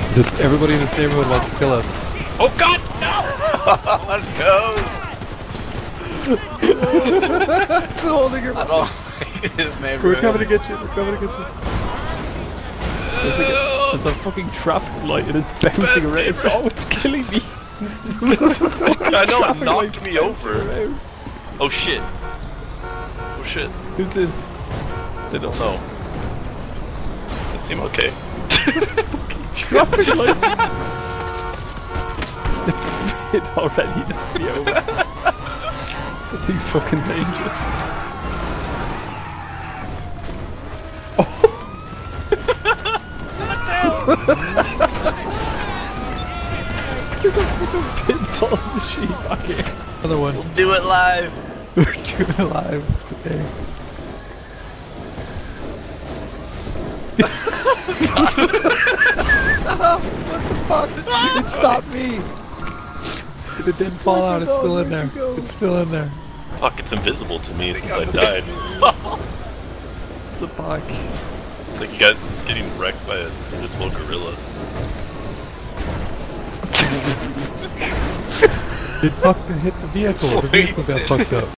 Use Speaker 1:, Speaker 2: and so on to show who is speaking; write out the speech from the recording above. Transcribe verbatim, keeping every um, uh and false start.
Speaker 1: Just everybody in this neighborhood wants to kill us.
Speaker 2: Oh god, no! Let's go!
Speaker 1: It's holding her.
Speaker 2: I don't like this neighborhood.
Speaker 1: We're coming to get you. We're coming to get you.
Speaker 3: There's, like a, there's a fucking traffic light and it's bouncing around. It's, oh, it's killing me.
Speaker 2: I know, it
Speaker 3: Traffic
Speaker 2: knocked
Speaker 3: light
Speaker 2: me
Speaker 3: bouncing
Speaker 2: over.
Speaker 3: around.
Speaker 2: Oh shit. Oh shit.
Speaker 3: Who's this?
Speaker 2: They don't know. They seem okay.
Speaker 3: Traffic light. It already knocked me over. That thing's fucking dangerous. There's a fucking pinball machine back here.
Speaker 1: Another one.
Speaker 2: We'll do it live.
Speaker 1: We're doing it live. It's okay. What the fuck? It stopped me. It didn't fall out. It's still in there. It's still in there.
Speaker 2: Fuck, it's invisible to me since I died.
Speaker 3: The back.
Speaker 2: Like, you guys is getting wrecked by an invisible gorilla.
Speaker 1: It fucked hit the vehicle. The vehicle got fucked up.